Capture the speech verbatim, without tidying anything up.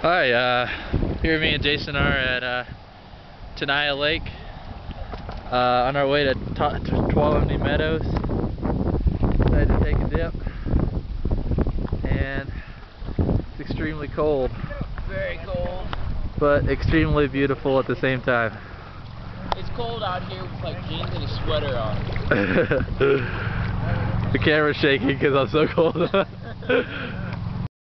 Hi, uh, here me and Jason are at uh, Tenaya Lake uh, on our way to, to Tuolumne Meadows. Decided to take a dip, and it's extremely cold. Very cold. But extremely beautiful at the same time. It's cold out here with like jeans and a sweater on. The camera's shaking because I'm so cold.